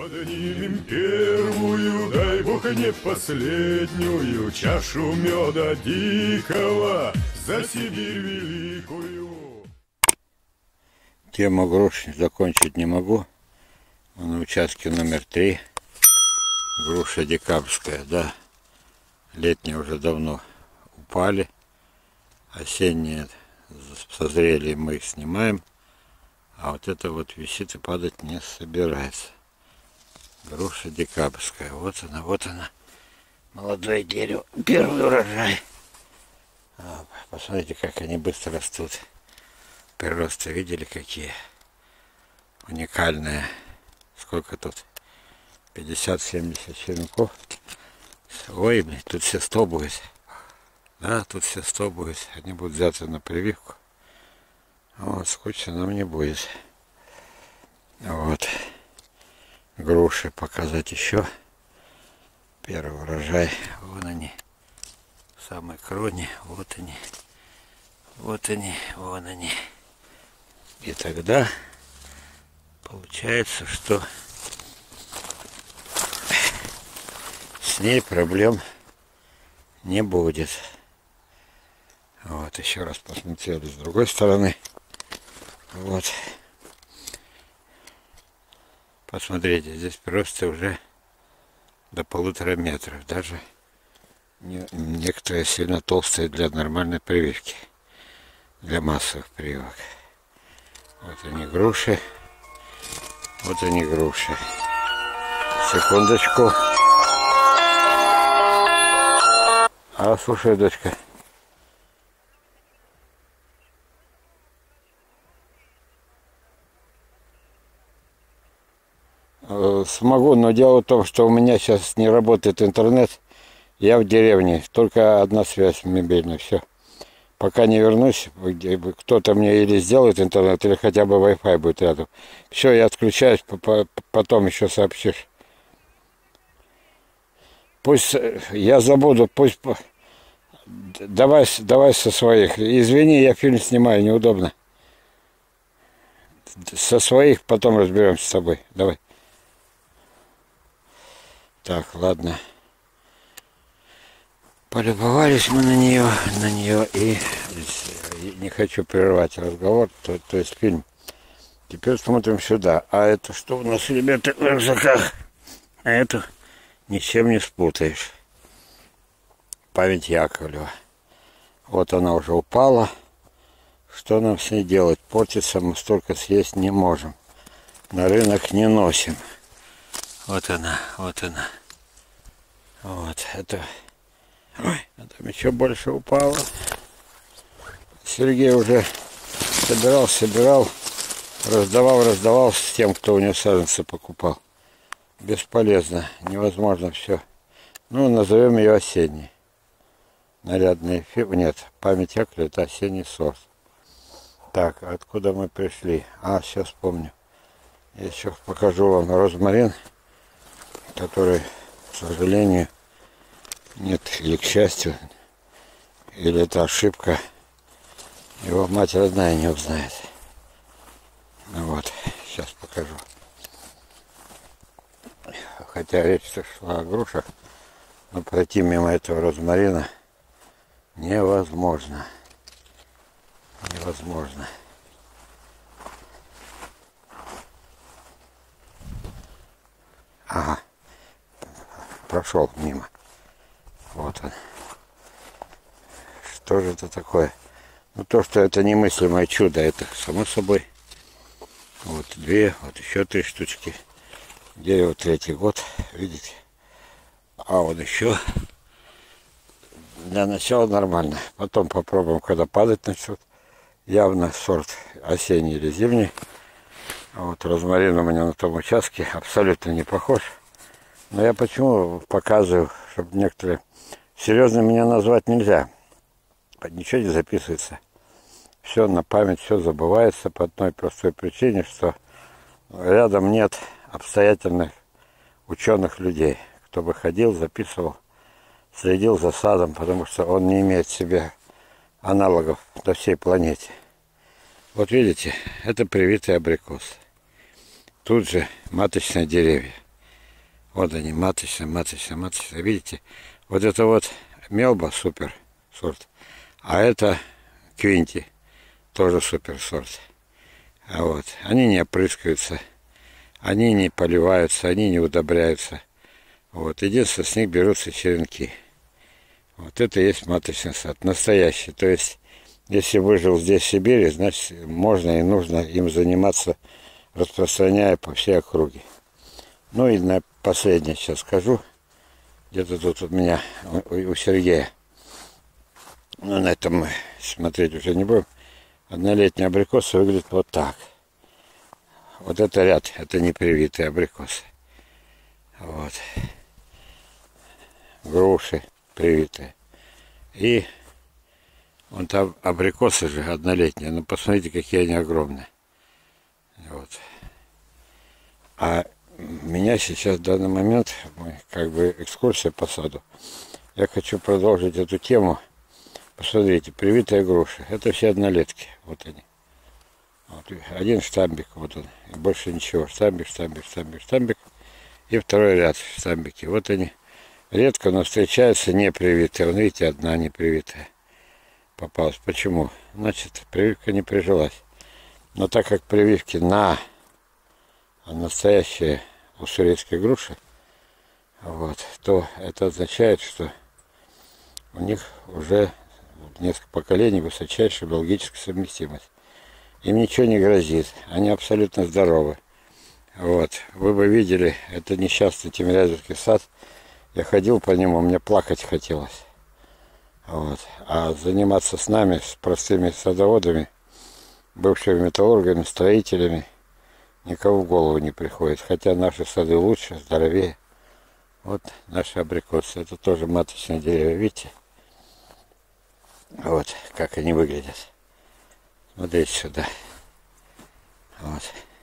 Поднимем первую, дай бог не последнюю, чашу меда дикого за Сибирь великую. Тему груш закончить не могу. На участке номер 3. Груша декабрьская, да. Летние уже давно упали. Осенние созрели, мы их снимаем. А вот это вот висит и падать не собирается. Груша декабрьская. Вот она, вот она. Молодое дерево. Первый урожай. Посмотрите, как они быстро растут. Приросты видели какие? Уникальные. Сколько тут? 50-70 черенков. Ой, блин, тут все 100 будет. Да, тут все 100 будет. Они будут взяты на прививку. Вот, скучно нам не будет. Вот. Груши показать еще. Первый урожай. Вон они. В самой кроне. Вот они. Вот они. Вон они. И тогда получается, что с ней проблем не будет. Вот, еще раз посмотрели с другой стороны. Вот. Посмотрите, здесь просто уже до 1,5 метра. Даже некоторые сильно толстые для нормальной прививки. Для массовых прививок. Вот они груши. Вот они груши. Секундочку. Слушай, дочка. Смогу, но дело в том, что у меня сейчас не работает интернет. Я в деревне. Только одна связь мобильная. Все. Пока не вернусь, кто-то мне или сделает интернет, или хотя бы Wi-Fi будет рядом. Все, я отключаюсь, потом еще сообщишь. Пусть я забуду, пусть... Давай со своих. Извини, я фильм снимаю, неудобно. Со своих потом разберемся с тобой. Давай. Так, ладно. Полюбовались мы на нее и не хочу прерывать разговор, то есть фильм. Теперь смотрим сюда. А это что у нас, ребята, в рюкзаках? А эту ничем не спутаешь. Память Яковлева. Вот она уже упала. Что нам с ней делать? Портиться мы столько съесть не можем. На рынок не носим. Вот она, вот она. Вот, это... Ой, а там еще больше упало. Сергей уже собирал, раздавал с тем, кто у него саженцы покупал. Бесполезно, невозможно все. Ну, назовем ее осенней. Нарядный эфир. Нет, память Яковлева — это осенний сорт. Так, откуда мы пришли? Сейчас помню. Я еще покажу вам розмарин, который, к сожалению, нет, или к счастью, или это ошибка, его мать родная не узнает. Ну вот, сейчас покажу. Хотя речь шла о грушах, но пройти мимо этого розмарина невозможно. Невозможно. Ага, прошел мимо. Вот он. Что же это такое? Ну, то, что это немыслимое чудо, это само собой. Вот 2, вот еще 3 штучки. Дерево 3-й год, видите? А вот еще. Для начала нормально. Потом попробуем, когда падать начнет. Явно сорт осенний или зимний. Вот розмарин у меня на том участке абсолютно не похож. Но я почему показываю, чтобы некоторые... Серьезно меня назвать нельзя. Ничего не записывается. Все на память, все забывается по одной простой причине, что рядом нет обстоятельных ученых людей, кто бы ходил, записывал, следил за садом, потому что он не имеет в себе аналогов на всей планете. Вот видите, это привитый абрикос. Тут же маточные деревья. Вот они, маточные, маточные, маточные. Видите? Вот это вот Мелба, супер сорт. А это Квинти, тоже супер сорт. А вот, они не опрыскиваются, они не поливаются, они не удобряются. Вот, единственное, с них берутся черенки. Вот это и есть маточный сад, настоящий. То есть, если выжил здесь в Сибири, значит, можно и нужно им заниматься, распространяя по всей округе. Ну и на последнее сейчас скажу. Где-то тут у меня, у Сергея. Но на этом мы смотреть уже не будем. Однолетний абрикос выглядит вот так. Вот это ряд, это непривитые абрикосы. Вот. Груши привитые. И вон там абрикосы же однолетние. Ну посмотрите, какие они огромные. Вот. А меня сейчас в данный момент, как бы экскурсия по саду. Я хочу продолжить эту тему. Посмотрите, привитые груши. Это все однолетки. Вот они. Вот. Один штамбик, вот он. И больше ничего. Штамбик, штамбик, штамбик, штамбик. И второй ряд штамбики. Вот они. Редко, но встречаются непривитые. Вон, видите, одна непривитая попалась. Почему? Значит, прививка не прижилась. Но так как прививки на настоящие уссурийские груши, вот, то это означает, что у них уже несколько поколений высочайшая биологическая совместимость. Им ничего не грозит, они абсолютно здоровы. Вот, вы бы видели, это несчастный Тимирязевский сад. Я ходил по нему, мне плакать хотелось. Вот. А заниматься с нами, с простыми садоводами, бывшими металлургами, строителями, никого в голову не приходит. Хотя наши сады лучше, здоровее. Вот наши абрикосы. Это тоже маточные деревья, видите? Вот как они выглядят. Смотрите сюда. Вот.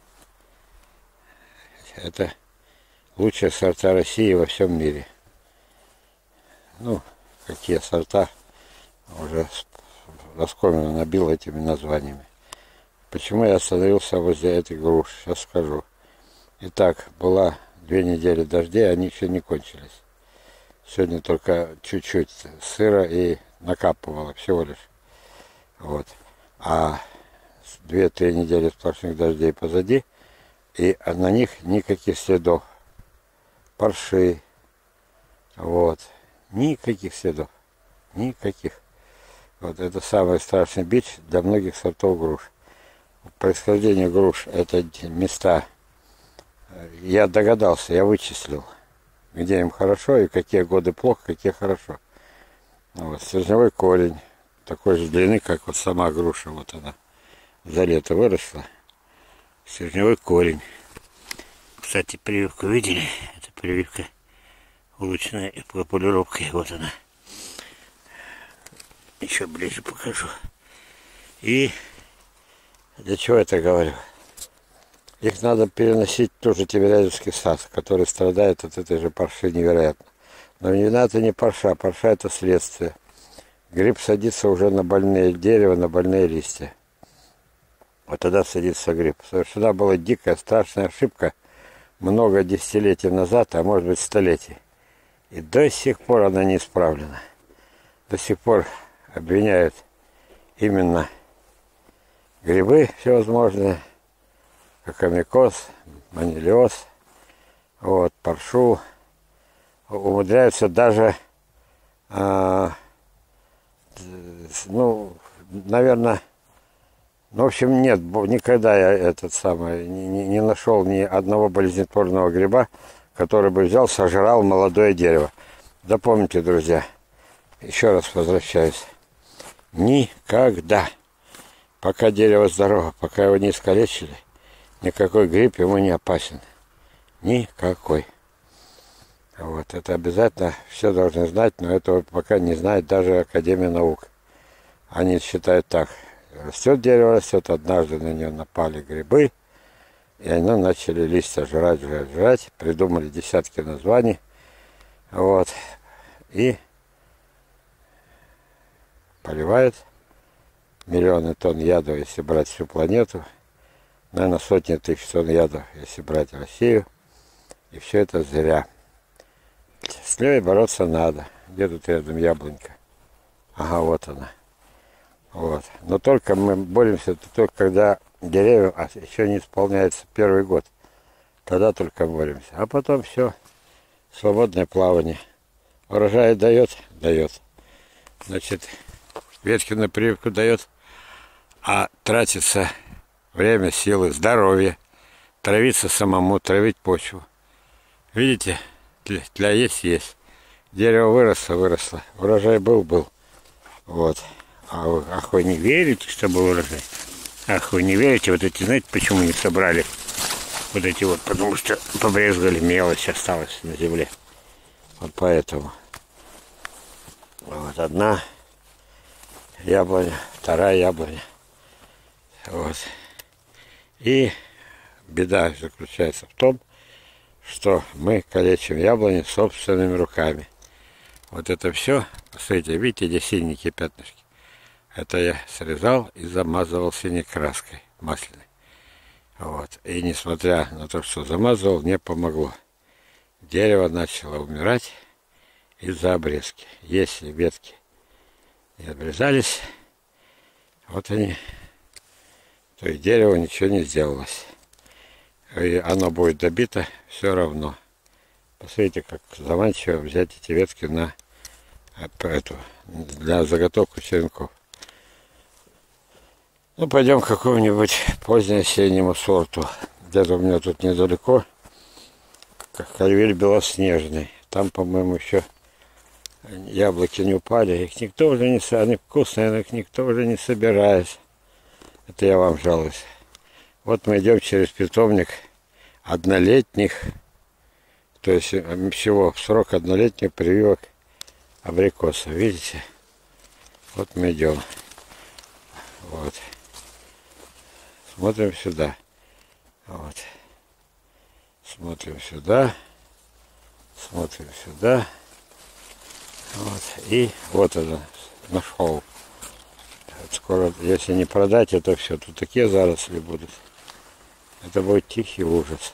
Это лучшие сорта России во всем мире. Ну, какие сорта, уже раскормленно набил этими названиями. Почему я остановился возле этой груши, сейчас скажу. Итак, была 2 недели дождей, они еще не кончились. Сегодня только чуть-чуть сыро и накапывало всего лишь. Вот. А 2-3 недели сплошных дождей позади, и на них никаких следов. Парши. Вот. Никаких следов. Никаких. Вот это самый страшный бич для многих сортов груш. Происхождение груш — это места. Я догадался, я вычислил, где им хорошо и какие годы плохо, какие хорошо. Вот. Стержневой корень такой же длины, как вот сама груша. Вот она за лето выросла. Стержневой корень. Кстати, прививку видели? Это прививка улучшенной полировкой. Вот она. Еще ближе покажу. И для чего это говорю? Их надо переносить в тот же Тимирязевский сад, который страдает от этой же парши невероятно. Но вина это не парша, парша это следствие. Гриб садится уже на больные дерева, на больные листья. Вот тогда садится гриб. Совершена была дикая, страшная ошибка много десятилетий назад, а может быть столетий. И до сих пор она не исправлена. До сих пор обвиняют именно грибы всевозможные, кокомикоз, манилиоз, вот, паршу. Умудряются даже, ну, наверное, ну, в общем, нет, никогда я не нашел ни одного болезнетворного гриба, который бы взял, сожрал молодое дерево. Запомните, друзья, еще раз возвращаюсь. Никогда, пока дерево здорово, пока его не искалечили, никакой гриб ему не опасен. Никакой. Вот, это обязательно все должны знать, но этого пока не знает даже Академия наук. Они считают так. Растет дерево, растет, однажды на нее напали грибы, и они начали листья жрать, придумали десятки названий, вот, и поливают миллионы тонн ядов, если брать всю планету, наверное, сотни тысяч тонн ядов, если брать Россию, и все это зря. С ней бороться надо. Где тут рядом яблонька? Ага, вот она. Вот. Но только мы боремся только когда деревья еще не исполняется первый год. Тогда только боремся. А потом все. Свободное плавание. Урожай дает? Дает. Значит, ветки на прививку дает. А тратится время, силы, здоровье. Травиться самому, травить почву. Видите? Для есть. Дерево выросло. Урожай был. Вот. А вы не верите, что был урожай? Ах, вы не верите? Вот эти, знаете, почему не собрали? Вот эти вот, потому что побрезгали, мелочь осталась на земле. Вот поэтому. Вот одна яблоня, вторая яблоня. Вот. И беда заключается в том, что мы калечим яблони собственными руками. Вот это все, посмотрите, видите, где синенькие пятнышки? Это я срезал и замазывал синей краской масляной. Вот. И несмотря на то, что замазывал, не помогло. Дерево начало умирать из-за обрезки. Если ветки не обрезались, вот они, то и дерево ничего не сделалось. И оно будет добито все равно. Посмотрите, как заманчиво взять эти ветки для заготовки черенков. Ну, пойдем к какому-нибудь позднеосеннему сорту. Где-то у меня тут недалеко кальвель белоснежный. Там, по-моему, еще яблоки не упали. Их никто уже не собирает. Они вкусные, но их никто уже не собирает. Это я вам жалуюсь. Вот мы идем через питомник однолетних, то есть всего в срок однолетних прививок абрикосов. Видите? Вот мы идем. Вот. Смотрим сюда. Вот. Смотрим сюда. Смотрим сюда. Вот. И вот это нашел. Скоро, если не продать это все, то такие заросли будут. Это будет тихий ужас.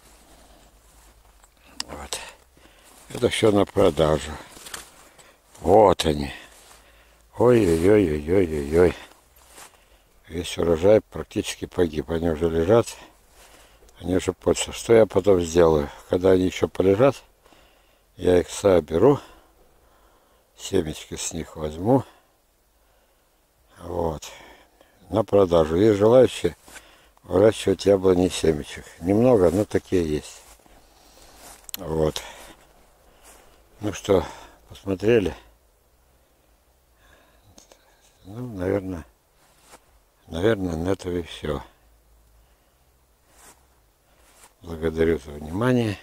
Вот. Это все на продажу. Вот они. Ой-ой-ой-ой-ой-ой. Весь урожай практически погиб. Они уже лежат. Они уже портятся. Что я потом сделаю? Когда они еще полежат, я их соберу. Семечки с них возьму. Вот. На продажу. Есть желающие выращивать яблони семечек. Немного, но такие есть. Вот. Ну что, посмотрели? Ну, наверное, на этом и все. Благодарю за внимание.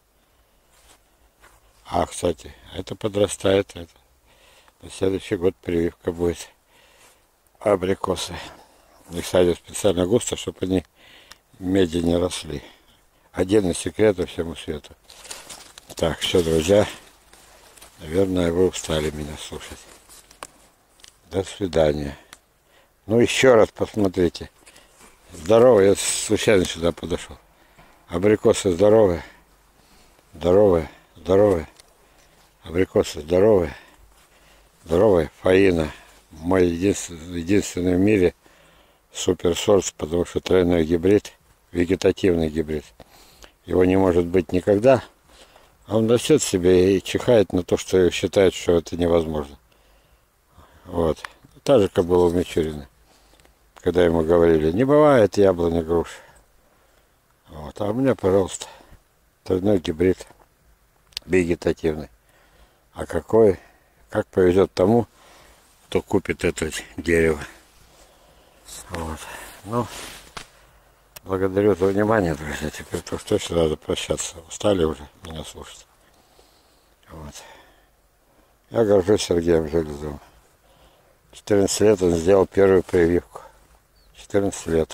А, кстати, это подрастает. Это. На следующий год прививка будет. Абрикосы. Их садят специально густо, чтобы они медленнее росли. Отдельный секрет всему свету. Так, все, друзья. Наверное, вы устали меня слушать. До свидания. Ну, еще раз посмотрите. Здорово, я случайно сюда подошел. Абрикосы здоровые. Здоровые. Абрикосы здоровые. Здоровые. Фаина. Мой единственный в мире суперсорт, потому что тройной гибрид, вегетативный гибрид. Его не может быть никогда. А он растет себе и чихает на то, что считает, что это невозможно. Вот. Та же кобыла у Мичурина. Когда ему говорили, не бывает яблони, груш. Вот. А у меня, пожалуйста, тройной гибрид вегетативный. А какой? Как повезет тому, кто купит это дерево. Вот. Ну, благодарю за внимание, друзья. Теперь точно надо прощаться. Устали уже меня слушать. Вот. Я горжусь Сергеем Железовым. 14 лет он сделал первую прививку. 14 лет.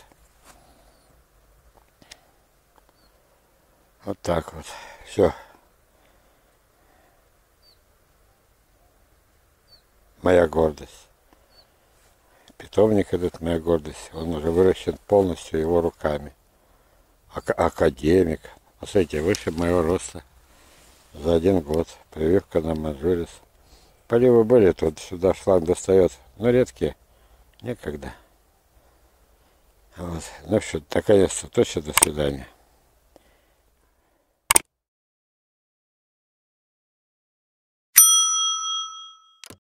Вот так вот. Все. Моя гордость. Питомник этот моя гордость. Он уже выращен полностью его руками. Академик. Посмотрите, выше моего роста. за 1 год. Прививка на манжурис. Поливы были, тут сюда шланг достает, но редкие. Некогда. Вот. Ну что, наконец-то точно до свидания.